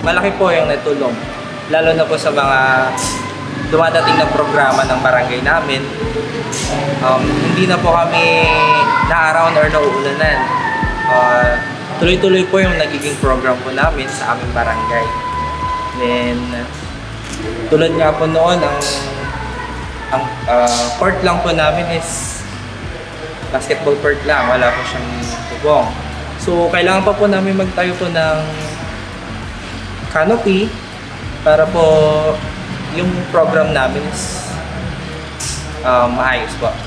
malaki po yung natulong. Lalo na po sa mga dumadating na programa ng barangay namin. Hindi na po kami na-around or nauulanan. Tuloy-tuloy po yung nagiging program po namin sa aming barangay. Then, tulad nga po noon, ang court lang po namin is basketball court lang, wala po siyang tubong. So, kailangan pa po namin magtayo po ng canopy para po yung program namin is maayos po.